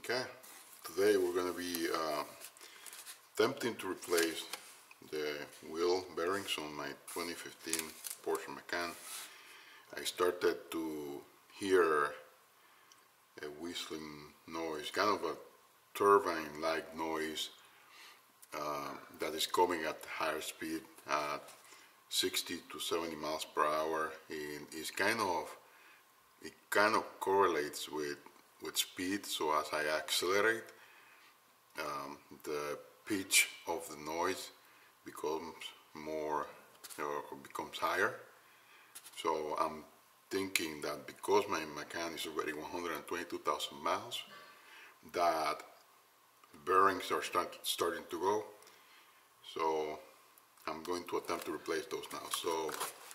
Okay, today we're going to be attempting to replace the wheel bearings on my 2015 Porsche Macan. I started to hear a whistling noise, kind of a turbine-like noise that is coming at higher speed at 60 to 70 miles per hour, and it kind of correlates with speed. So as I accelerate, the pitch of the noise becomes more or becomes higher. So I'm thinking that because my Macan is already 122,000 miles, that bearings are starting to go. So I'm going to attempt to replace those now. So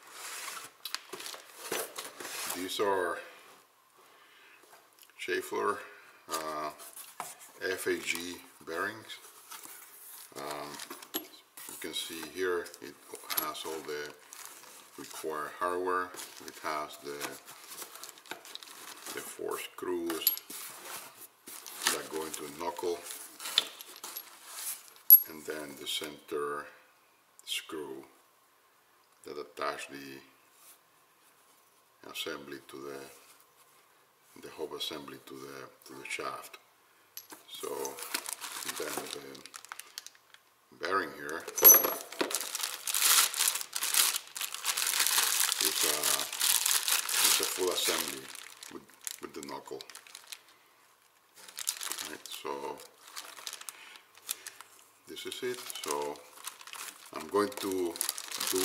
these are Schaeffler FAG bearings. You can see here it has all the required hardware. It has the 4 screws that go into a knuckle, and then the center screw that attach the assembly to the hub assembly to the shaft. So then the bearing here is a full assembly with the knuckle. Right, so this is it. So I'm going to do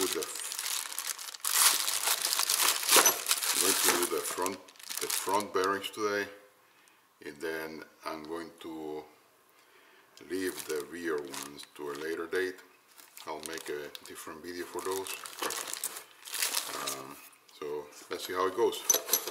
the front bearings today, and then I'm going to leave the rear ones to a later date. I'll make a different video for those. So let's see how it goes.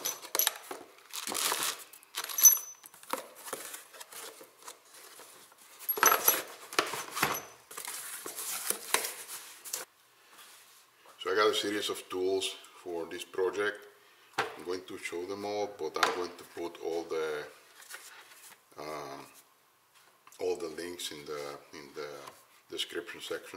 So I got a series of tools for this project. I'm going to show them all, but I'm going to put all the links in the description section.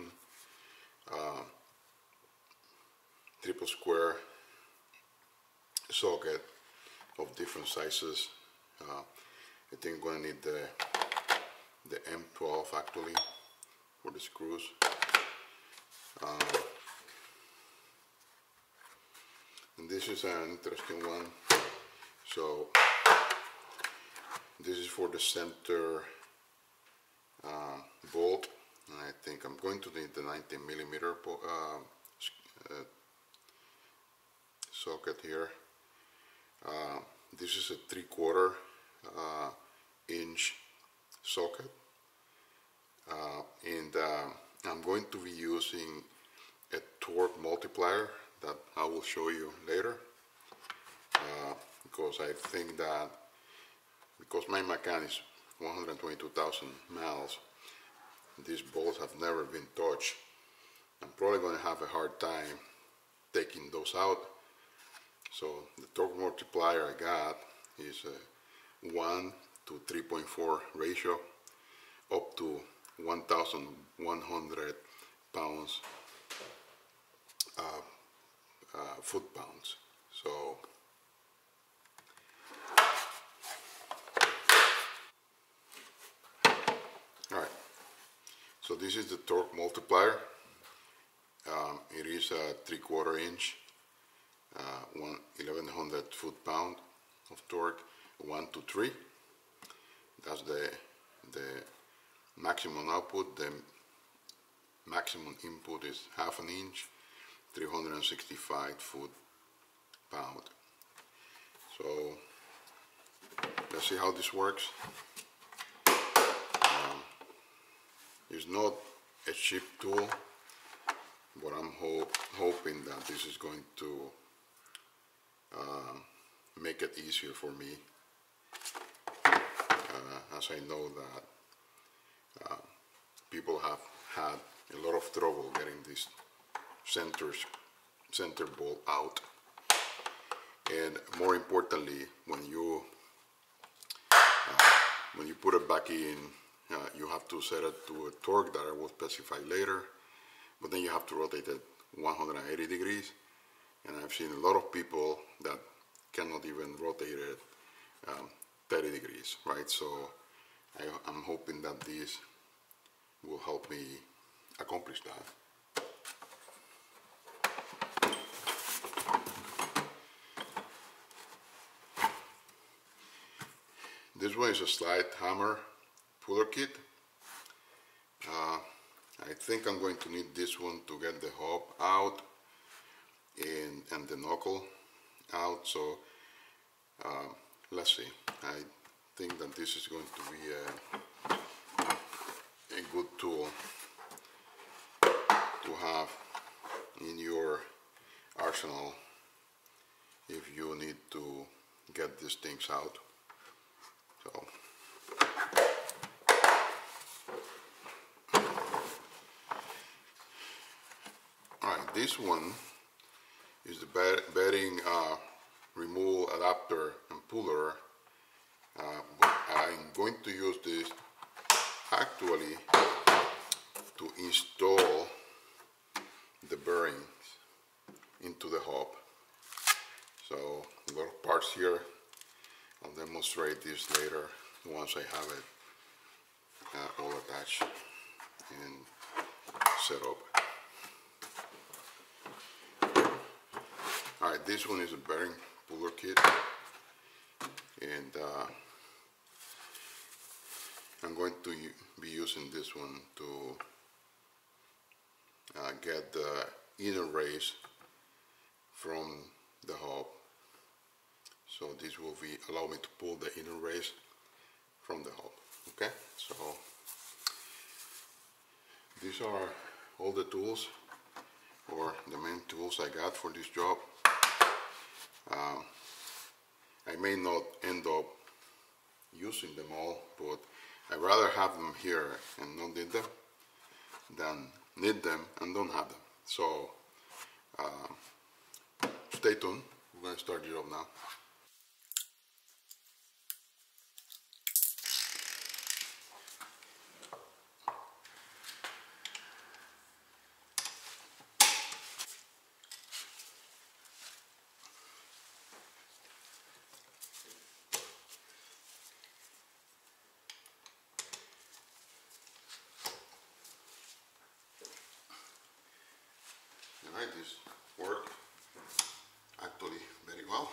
Triple square socket of different sizes. I think I'm going to need the M12 actually for the screws. And this is an interesting one. So this is for the center bolt, and I think I'm going to need the 19mm socket here. This is a 3/4 inch socket, and I'm going to be using a torque multiplier that I will show you later, because I think that because my Macan is 122,000 miles, these bolts have never been touched. I'm probably going to have a hard time taking those out. So the torque multiplier I got is a 1 to 3.4 ratio, up to 1,100 pounds foot-pounds. So alright, so this is the torque multiplier. It is a 3/4 inch, 1,100 foot-pound of torque, 1 to 3. That's the maximum output. The maximum input is 1/2 inch, 365 foot-pound. So let's see how this works. It's not a cheap tool, but I'm hoping that this is going to make it easier for me, as I know that people have had a lot of trouble getting this center bolt out, and more importantly, when you when you put it back in, you have to set it to a torque that I will specify later, but then you have to rotate it 180 degrees, and I've seen a lot of people that cannot even rotate it 30 degrees, right? So I'm hoping that this will help me accomplish that. This one is a slide hammer puller kit. I think I'm going to need this one to get the hub out and the knuckle out, so let's see. I think that this is going to be a good tool to have in your arsenal if you need to get these things out. So alright, this one is the bearing removal adapter and puller. But I'm going to use this actually to install the bearings into the hub. So a lot of parts here. I'll demonstrate this later once I have it all attached and set up. Alright, this one is a bearing puller kit, and I'm going to be using this one to get the inner race from the hub. So this will allow me to pull the inner race from the hub. Okay, so these are all the tools, or the main tools I got for this job. I may not end up using them all, but I'd rather have them here and not need them than need them and don't have them. So stay tuned. We're going to start the job now. Alright, this worked actually very well.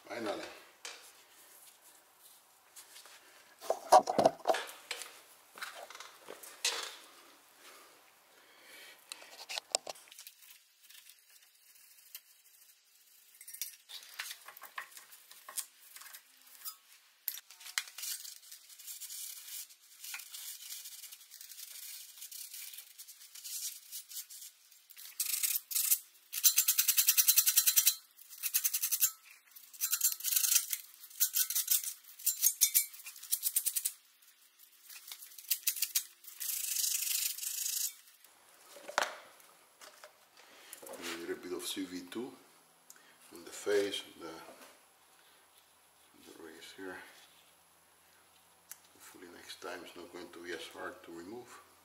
Finally. A little bit of CV2 on the face, the rays here. Hopefully next time it's not going to be as hard to remove.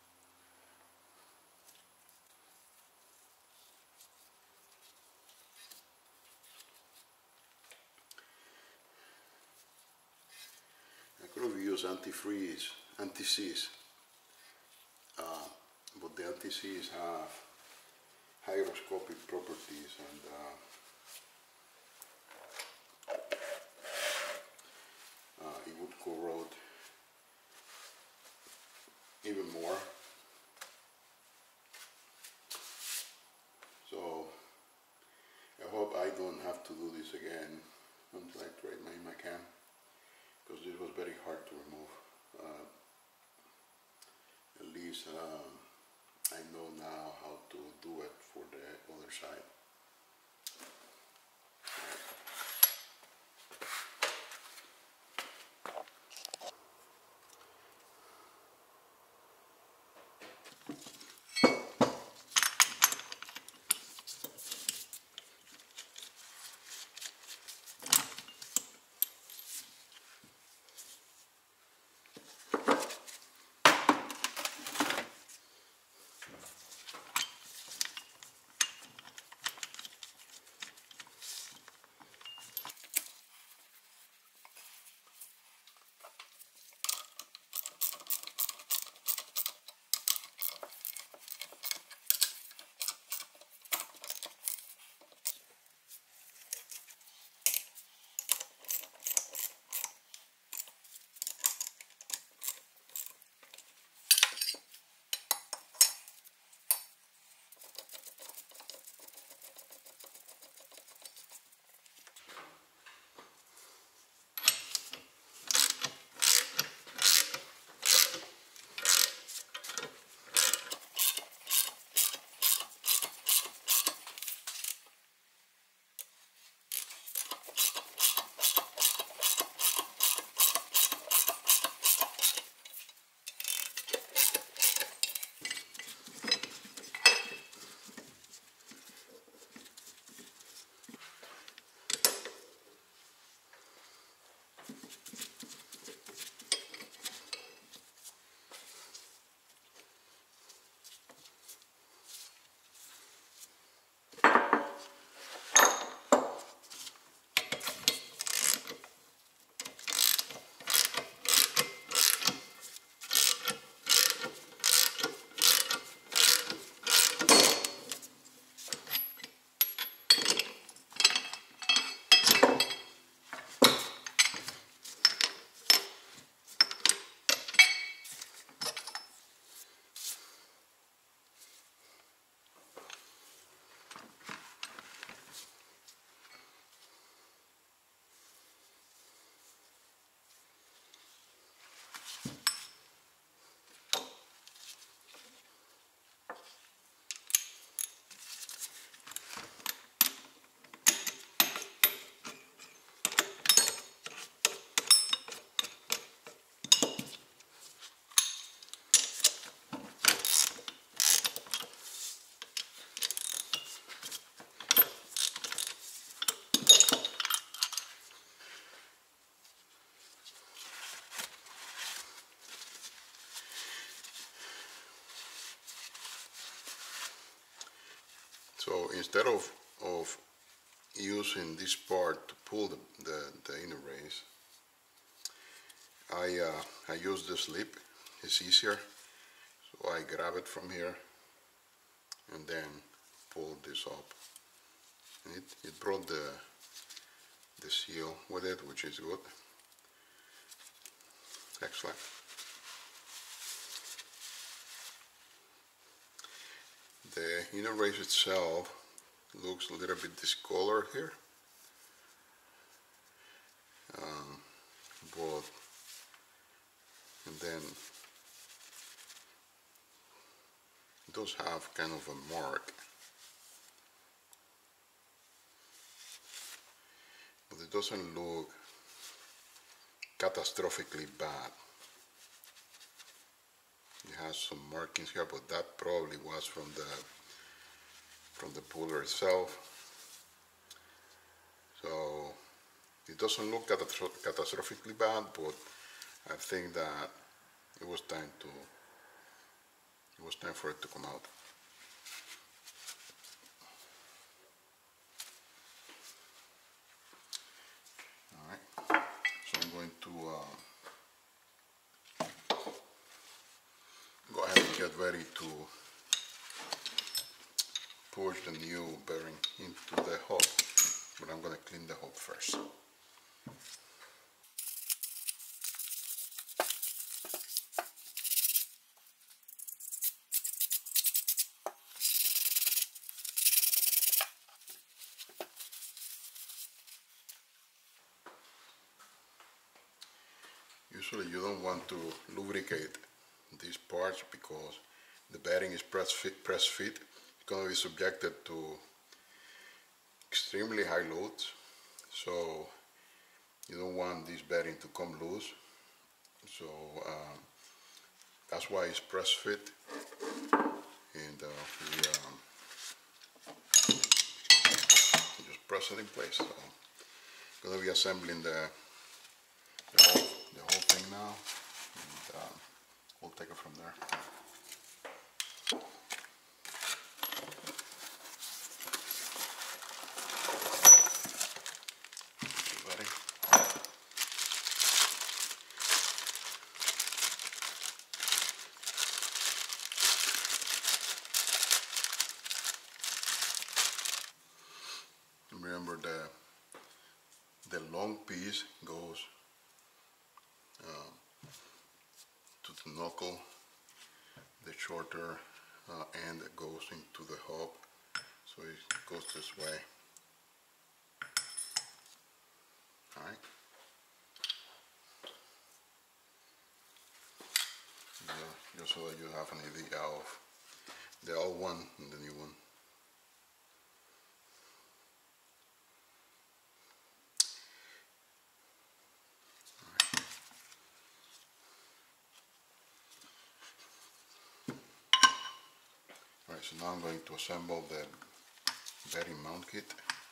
I could have used anti-freeze, anti-seize, but the anti-seize have hygroscopic properties, and it would corrode even more. So I hope I don't have to do this again until I trade my Macan, because this was very hard to remove. At least I know now how to do it for the other side. So instead of using this part to pull the inner rays, I use this lip. It's easier. So I grab it from here and then pull this up. And it brought the the seal with it, which is good. Excellent. The inner race itself looks a little bit discolored here, but and then it does have kind of a mark, but it doesn't look catastrophically bad. It has some markings here, but that probably was from the puller itself. So it doesn't look catastrophically bad, but I think that it was time for it to come out. All right, so I'm going to go ahead and get ready to push the new bearing into the hub, but I'm going to clean the hub first. Usually you don't want to lubricate these parts because the bearing is press fit. It's going to be subjected to extremely high loads, so you don't want this bearing to come loose. So that's why it's press fit, and we just press it in place. So I'm going to be assembling the whole thing now, and we'll take it from there. Ready? Remember the long piece goes to the knuckle, the shorter end goes into the hub, so it goes this way. Alright. Just so that you have an idea of the old one and the new one. Alright, so now I'm going to assemble the bearing mount kit.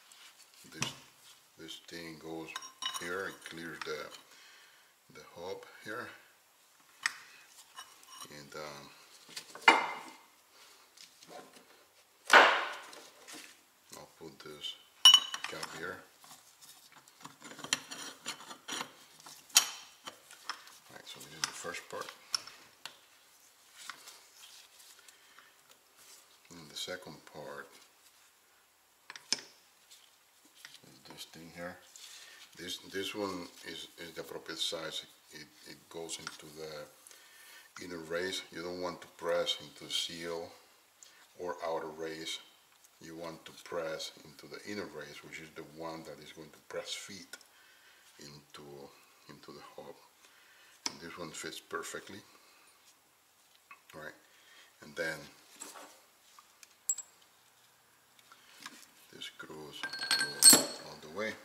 This thing goes here, it clears the hub here, and I'll put this cap here. Alright, so this is the first part. And the second part is this thing here. This one is the appropriate size. It goes into the inner race. You don't want to press into the seal or outer race. You want to press into the inner race, which is the one that is going to press feed into the hub. And this one fits perfectly. Right, and then the screws go all the way.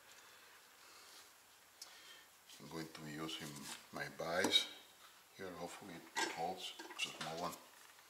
I'm going to be using my vise here. Hopefully it holds. It's a small one.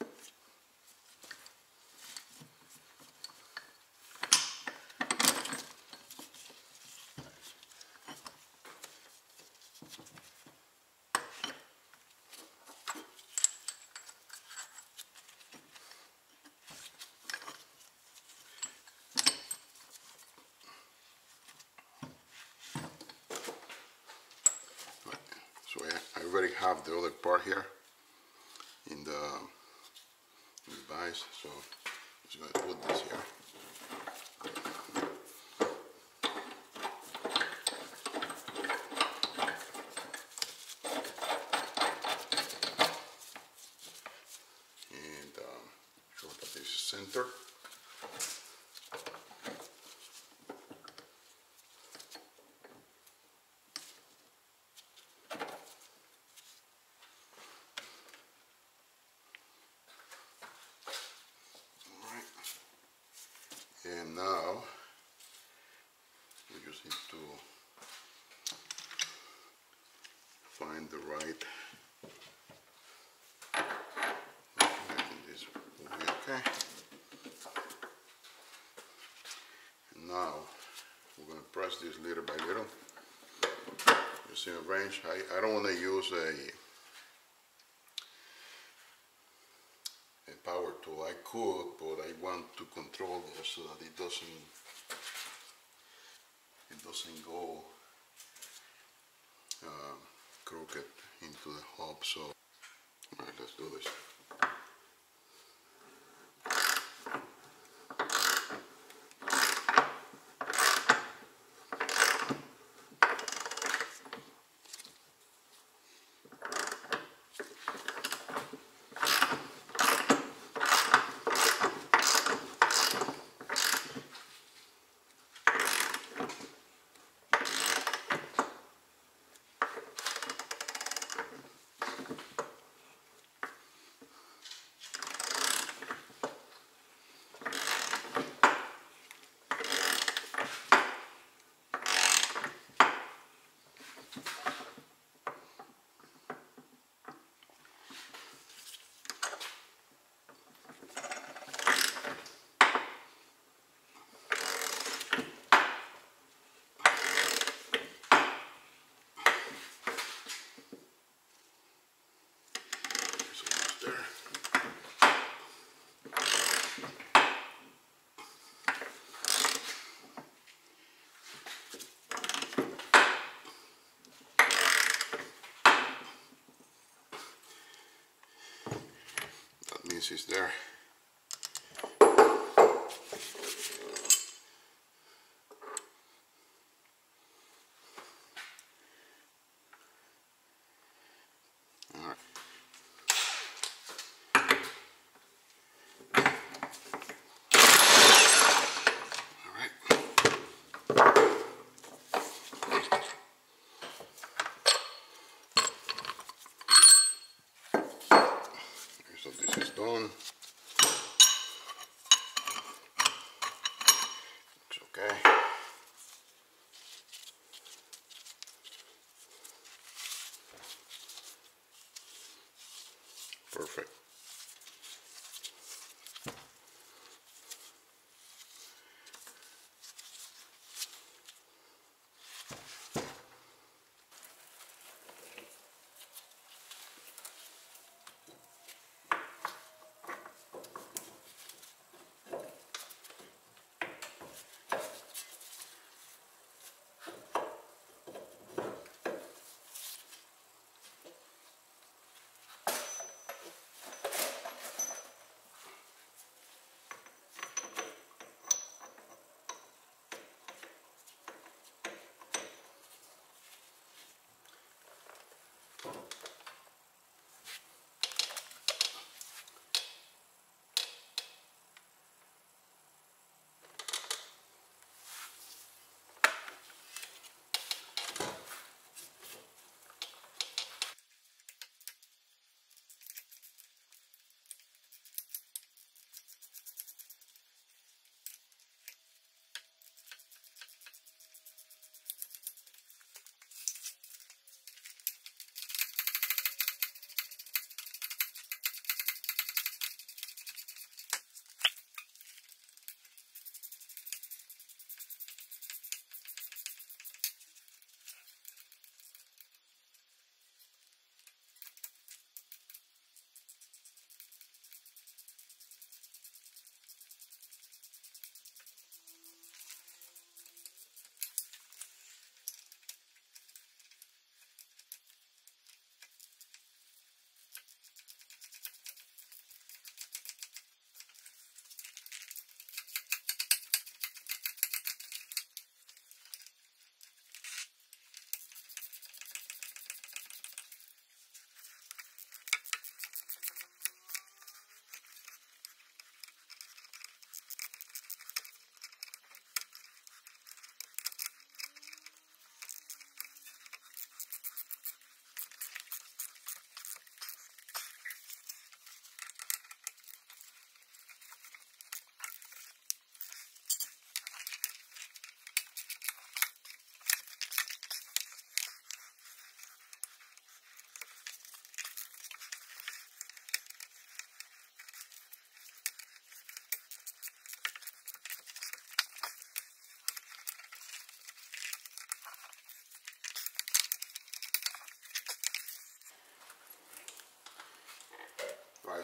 So I already have the other part here in the vise, so I'm just going to put this here. find the right. I think this will be okay. And now we're going to press this little by little. Using a wrench. I don't want to use a power tool. I could, but I want to control this so that it doesn't go crooked into the hub. So, all right, let's do this. Is there. All right. All right. So this is done.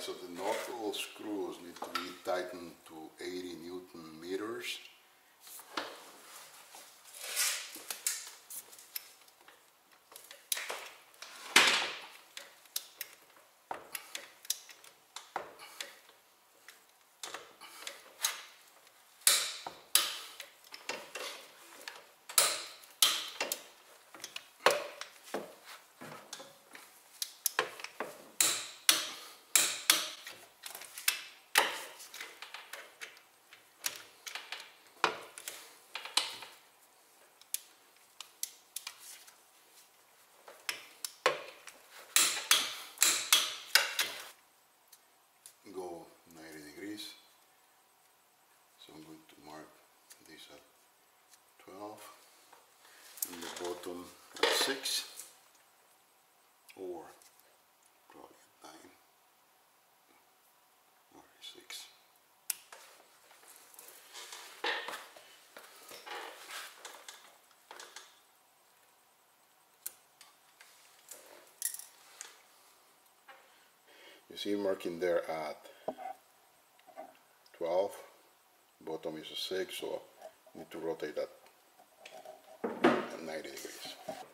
so the knuckle screws need to be tightened to 80 Newton meters. Go 90 degrees. So I'm going to mark this at 12 and the bottom at 6 or probably 9 or 6. You see marking there at 12, bottom is a 6, so I need to rotate that at 90 degrees.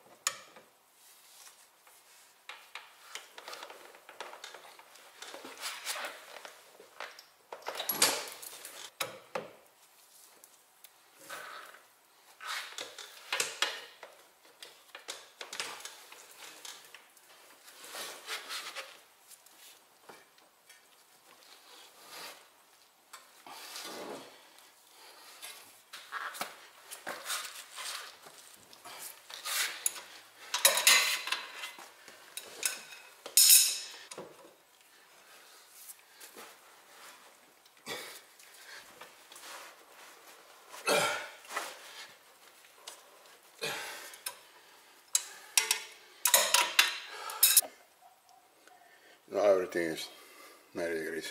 Now everything is 90 degrees.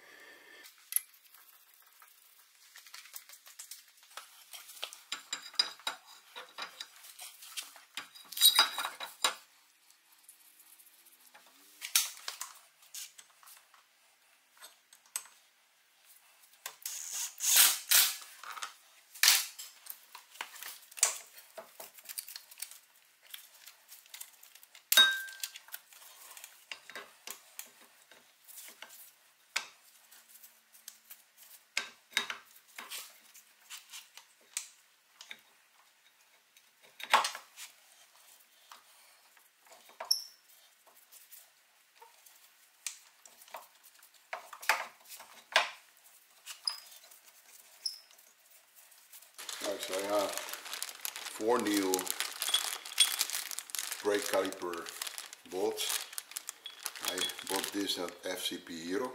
Alright, so I have 4 new brake caliper bolts. I bought this at FCP Euro.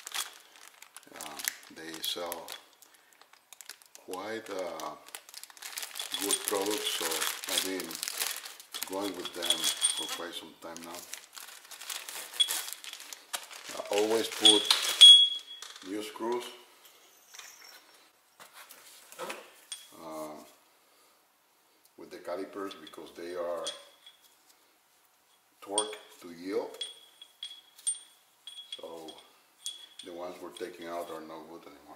They sell quite good products, so I've been going with them for quite some time now. I always put new screws with the calipers because they are torque to yield. So the ones we're taking out are no good anymore.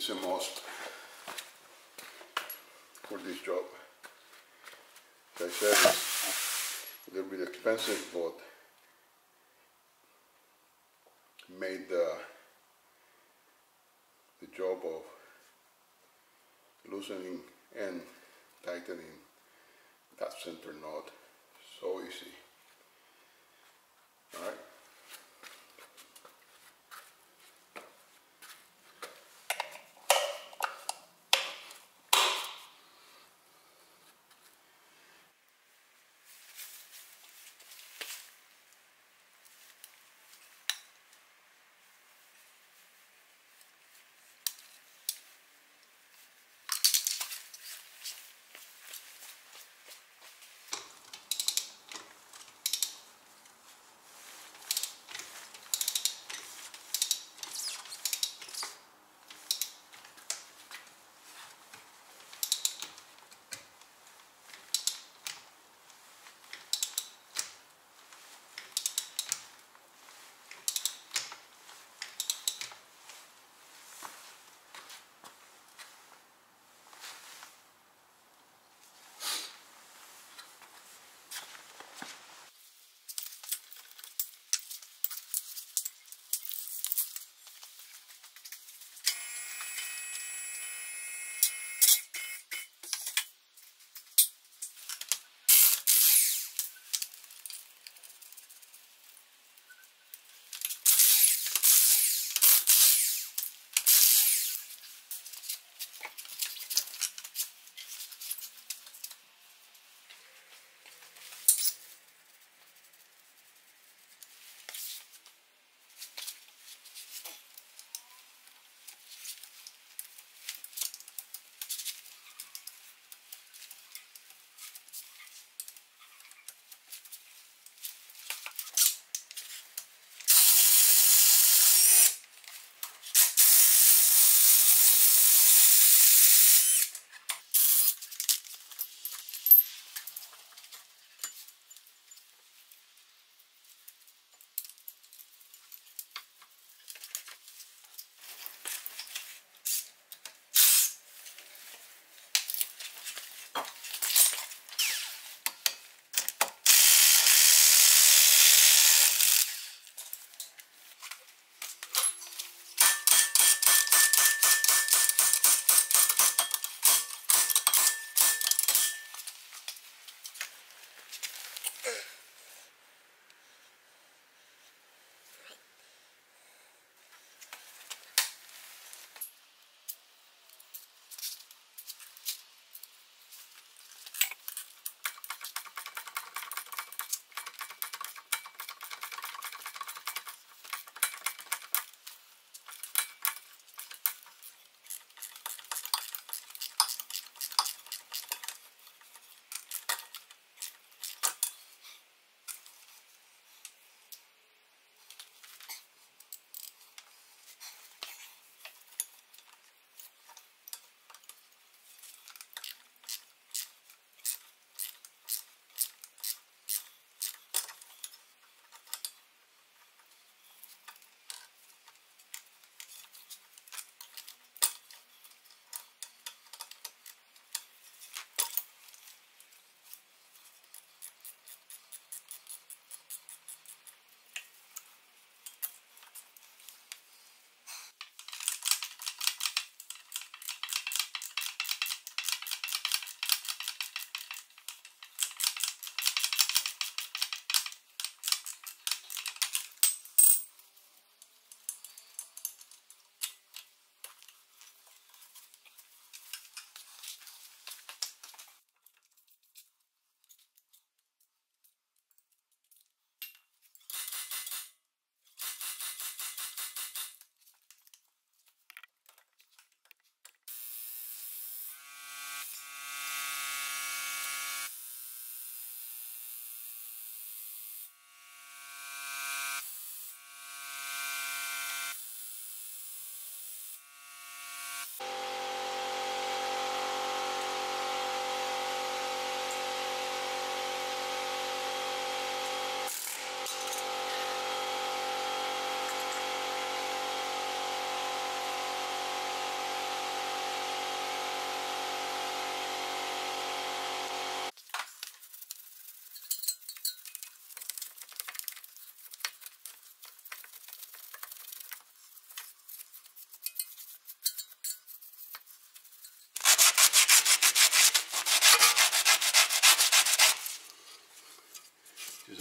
is a must for this job. As I said, it's a little bit expensive, but made the job of loosening and tightening that center knot so easy. All right.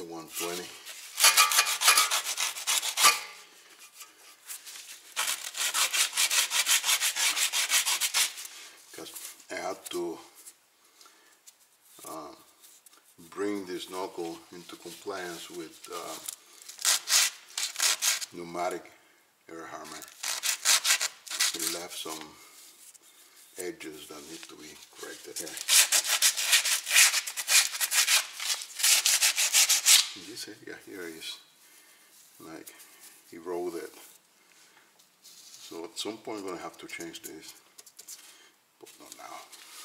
the 120. Because I had to bring this knuckle into compliance with pneumatic air hammer. We left some edges that need to be corrected here. This area here is like eroded, so at some point I'm going to have to change this, but not now.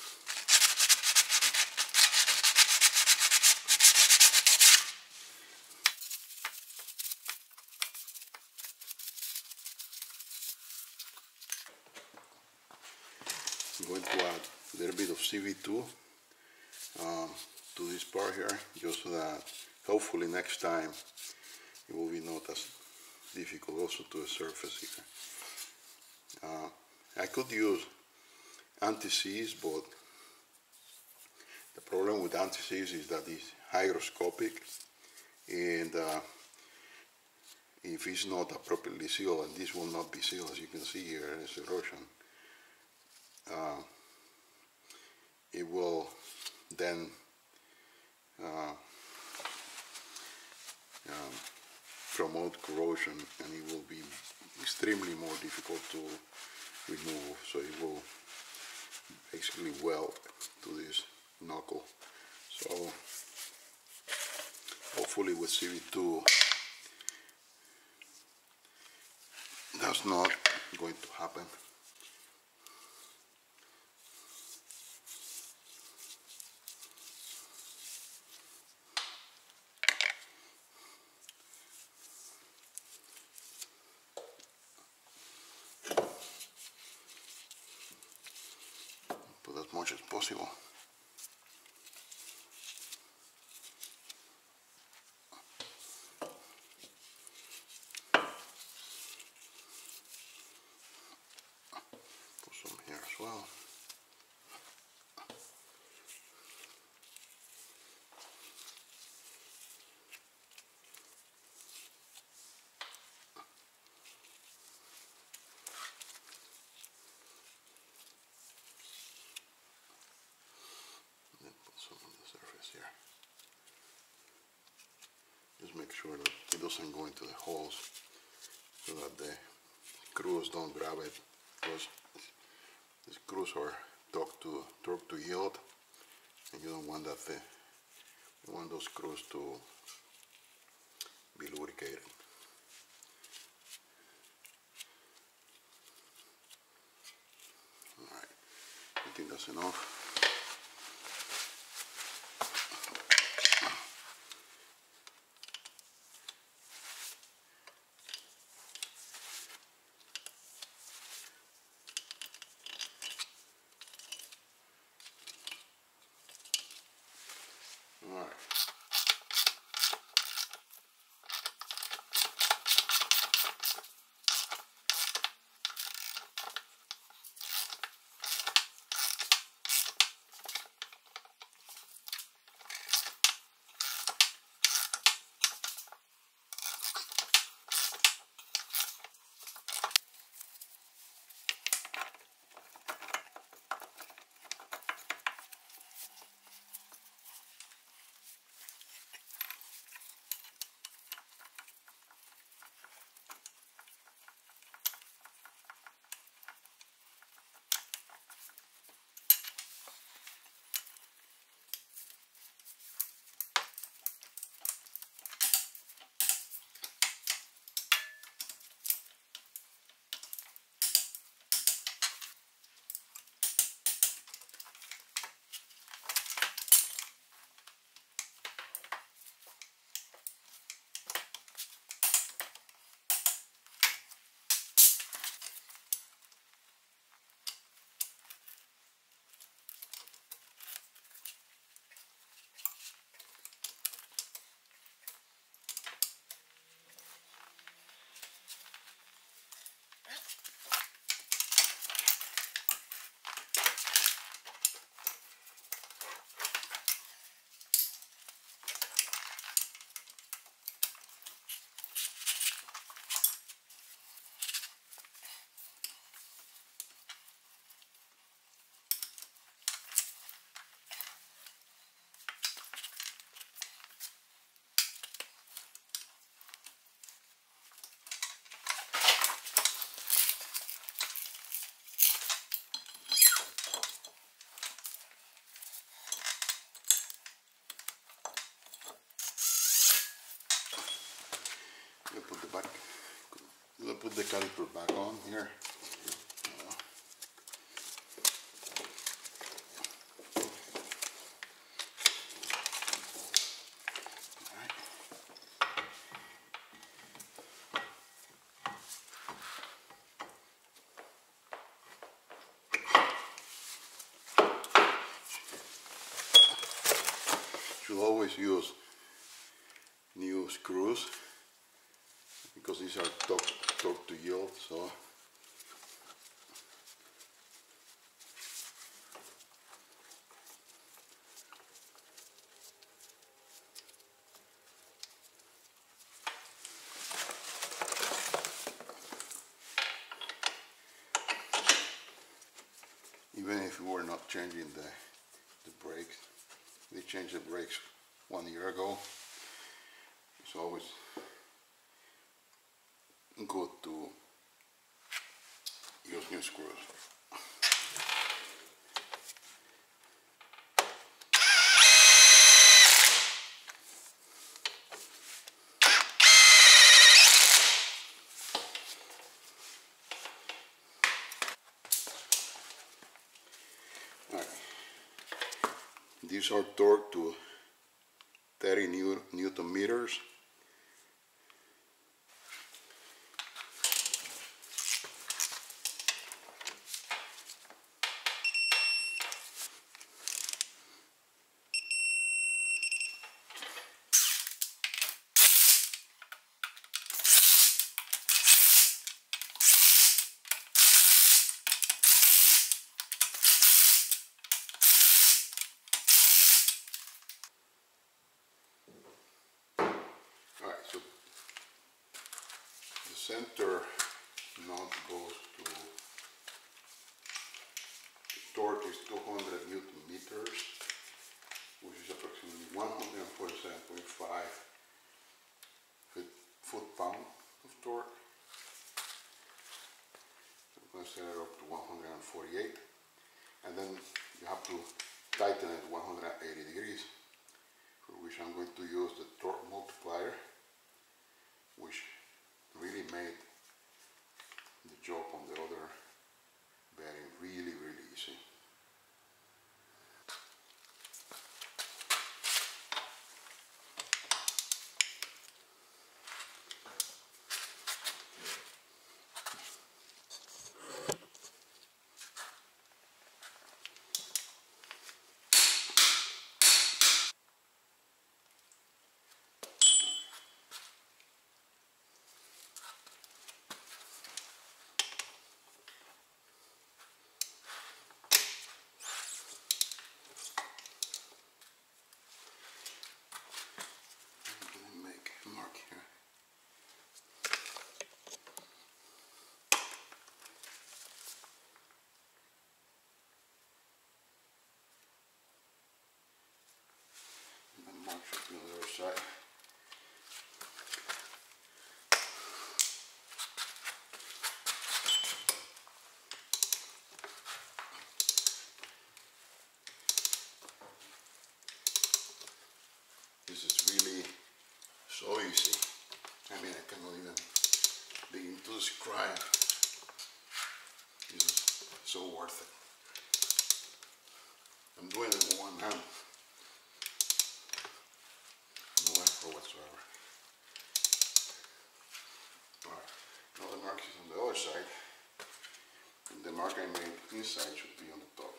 I'm going to add a little bit of CV2 to this part here, just so that hopefully next time it will be not as difficult also to the surface here. I could use anti-seize, but the problem with anti-seize is that it's hygroscopic, and if it's not appropriately sealed, and this will not be sealed, as you can see here, there's erosion, it will then promote corrosion, and it will be extremely more difficult to remove, so it will basically weld to this knuckle. So hopefully with CV2 that's not going to happen. Put as much as possible. Put some here as well. Some on the surface here. Just make sure that it doesn't go into the holes, so that the screws don't grab it, because the screws are torque to yield, and you don't want that. You want those screws to be lubricated. All right, I think that's enough. All right. caliper back on here. Should always use new screws because these are torque to yield, so even if we were not changing the brakes, we changed the brakes 1 year ago. It's always good to use new screws. Alright. These are torqued to 30 Newton meters. Alright, so the center nut goes to, the torque is 200 Newton meters, which is approximately 147.5 foot-pound of torque. So I'm going to set it up to 148, and then you have to tighten it 180 degrees, for which I'm going to use the torque multiplier, which really made the job on the other bearing really easy. Mark should be on the other side. This is really so easy. I mean, I cannot even begin to describe. This is so worth it. I'm doing it with one hand. No effort whatsoever. Alright, now the mark is on the other side. And the mark I made inside should be on the top.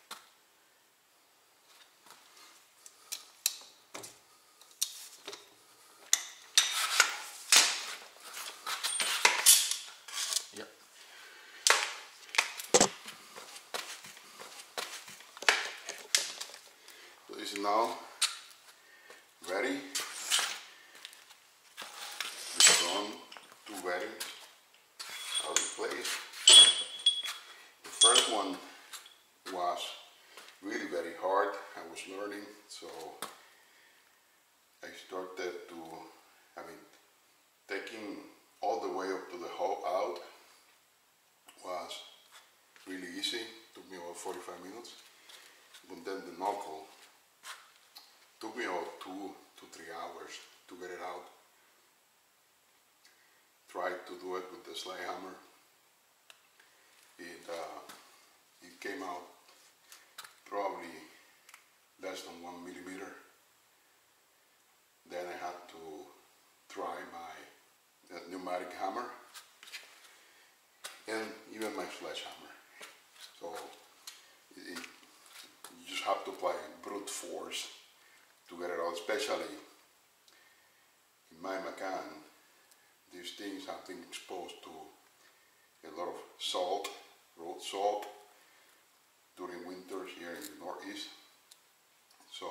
Yep. So this is now ready. We've done 2 bearings out of place. The first one was really very hard. I was learning, so I started to, taking all the way up to the hull out was really easy. Took me about 45 minutes. But then the knuckle took me about 2 to 3 hours to get it out. tried to do it with the slide hammer. It came out probably less than 1 millimeter. Then I had to try my pneumatic hammer and even my sledgehammer. So you just have to apply brute force to get it out, especially in my Macan. These things have been exposed to a lot of salt, road salt, during winters here in the Northeast. So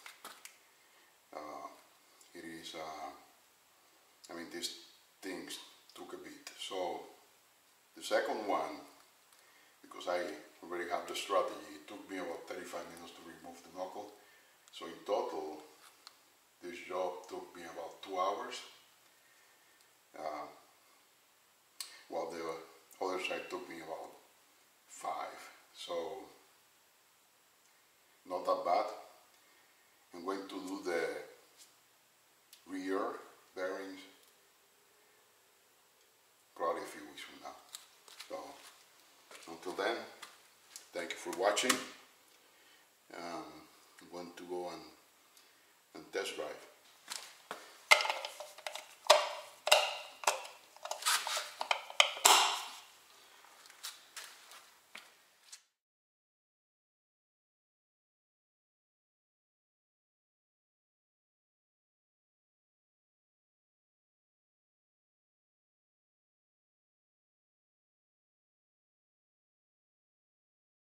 it is, I mean, these things took a beat. So the second one, because I already have the strategy, it took me about 35 minutes to remove the knuckle. So in total, this job took me about 2 hours. While the other side took me about 5. So not that bad. I'm going to do the rear bearings probably a few weeks from now. So until then, thank you for watching. I'm going to go and test drive.